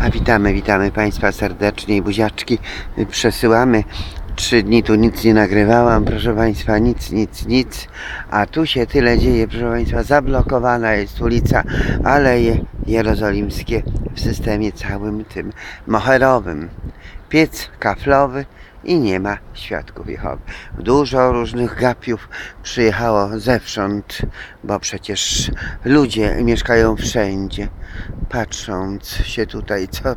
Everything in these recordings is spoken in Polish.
A witamy Państwa serdecznie i buziaczki przesyłamy. 3 dni tu nic nie nagrywałam, proszę Państwa, nic. A tu się tyle dzieje, proszę Państwa, zablokowana jest ulica Aleje Jerozolimskie w systemie całym tym moherowym. Piec kaflowy i nie ma świadków Jehowy. Dużo różnych gapiów przyjechało zewsząd, bo przecież ludzie mieszkają wszędzie, patrząc się tutaj, co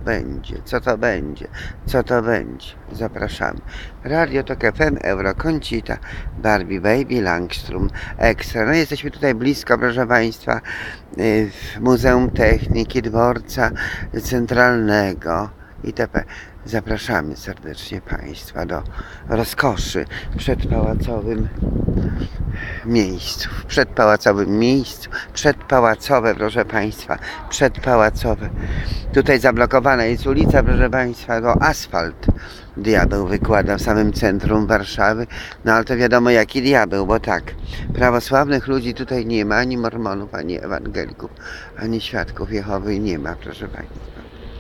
to będzie. Zapraszamy. Radio Tok FM, Euro Koncita, Barbie Baby, Langstrom Extra. No jesteśmy tutaj blisko, proszę Państwa, w Muzeum Techniki Dworca Centralnego itp. Zapraszamy serdecznie Państwa do rozkoszy przedpałacowym miejscu. Przedpałacowe, proszę Państwa, przedpałacowe. Tutaj zablokowana jest ulica, proszę Państwa, to asfalt diabeł wykłada w samym centrum Warszawy. No ale to wiadomo jaki diabeł, bo tak, prawosławnych ludzi tutaj nie ma, ani mormonów, ani ewangelików, ani świadków Jehowy nie ma, proszę Państwa.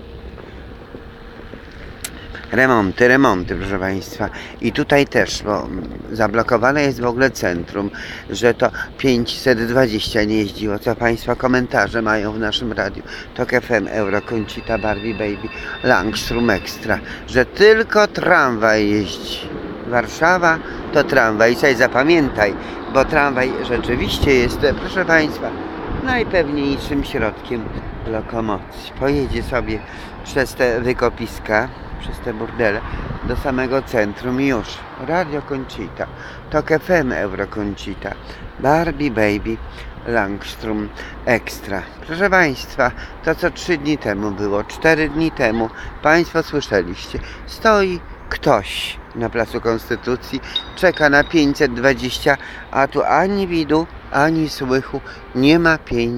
Remonty, proszę Państwa. I tutaj też, bo zablokowane jest w ogóle centrum, że to 520 nie jeździło. Co Państwa komentarze mają w naszym radiu Tok FM, Euro Koncita, Barbie Baby, Langstrom Extra, że tylko tramwaj jeździ. Warszawa to tramwaj. I sobie zapamiętaj, bo tramwaj rzeczywiście jest, proszę Państwa, najpewniejszym środkiem lokomocji. Pojedzie sobie przez te wykopiska, przez te burdele do samego centrum i już. Radio Koncita, Tok FM, Euro Koncita, Barbie Baby, Langstrom Extra. Proszę Państwa, to co 3 dni temu było, 4 dni temu, Państwo słyszeliście, stoi ktoś na Placu Konstytucji, czeka na 520, a tu ani widu, ani słychu, nie ma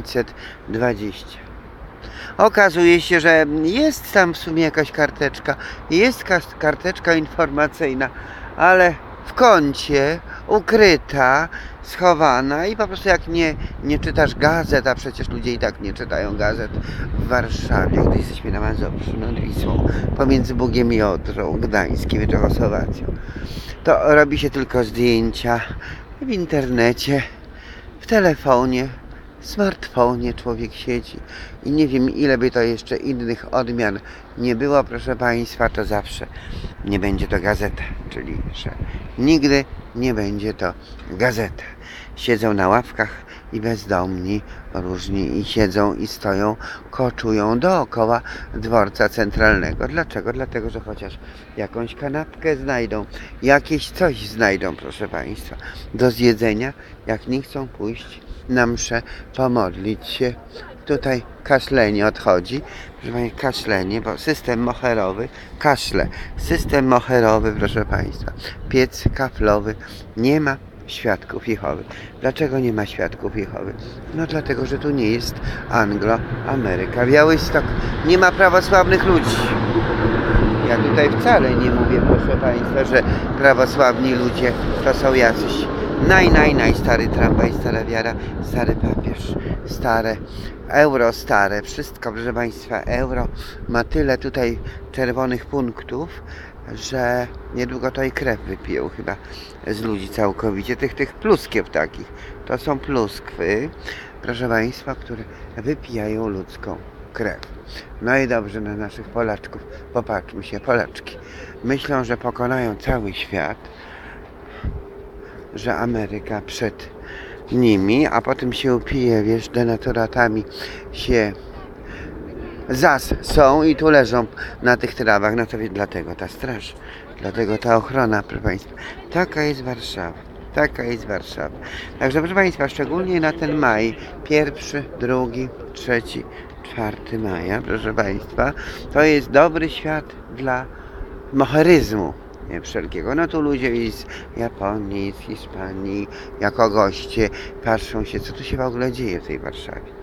520. Okazuje się, że jest tam w sumie jakaś karteczka, jest karteczka informacyjna, ale w kącie, ukryta, schowana i po prostu jak nie czytasz gazet, a przecież ludzie i tak nie czytają gazet w Warszawie, gdy jesteśmy na Mazowszu, nad Wisłą, pomiędzy Bugiem i Odrą, Gdańskiem i Czechosłowacją, to robi się tylko zdjęcia w internecie, w telefonie, w smartfonie człowiek siedzi i nie wiem ile by to jeszcze innych odmian nie było, proszę Państwa, to zawsze nie będzie to gazeta, czyli że nigdy nie będzie to gazeta. Siedzą na ławkach i bezdomni różni i siedzą i stoją, koczują dookoła dworca centralnego. Dlaczego? Dlatego, że chociaż jakąś kanapkę znajdą, jakieś coś znajdą, proszę Państwa, do zjedzenia, jak nie chcą pójść na mszę, pomodlić się. Tutaj kaszlenie odchodzi, proszę Państwa, kaszlenie, bo system moherowy, system moherowy, proszę Państwa, piec kaflowy, nie ma świadków Jehowy. Dlaczego nie ma świadków Jehowy? No dlatego, że tu nie jest Anglo-Ameryka. Białystok, nie ma prawosławnych ludzi. Ja tutaj wcale nie mówię, proszę Państwa, że prawosławni ludzie to są jacyś stary tramwaj, stara wiara, stary papież, stare euro, stare wszystko, proszę Państwa. Euro ma tyle tutaj czerwonych punktów, że niedługo to i krew wypiją chyba z ludzi całkowicie, tych pluskiew takich. To są pluskwy, proszę Państwa, które wypijają ludzką krew. No i dobrze na naszych Polaczków. Popatrzmy się, Polaczki myślą, że pokonają cały świat, że Ameryka przed nimi, a potem się upije, wiesz, denaturatami się są i tu leżą na tych trawach. No to dlatego ta straż, dlatego ta ochrona, proszę Państwa. Taka jest Warszawa. Także proszę Państwa, szczególnie na ten maj, 1, 2, 3, 4 maja, proszę Państwa, to jest dobry świat dla moheryzmu wszelkiego. No tu ludzie z Japonii, z Hiszpanii, jako goście patrzą się, co tu się w ogóle dzieje w tej Warszawie.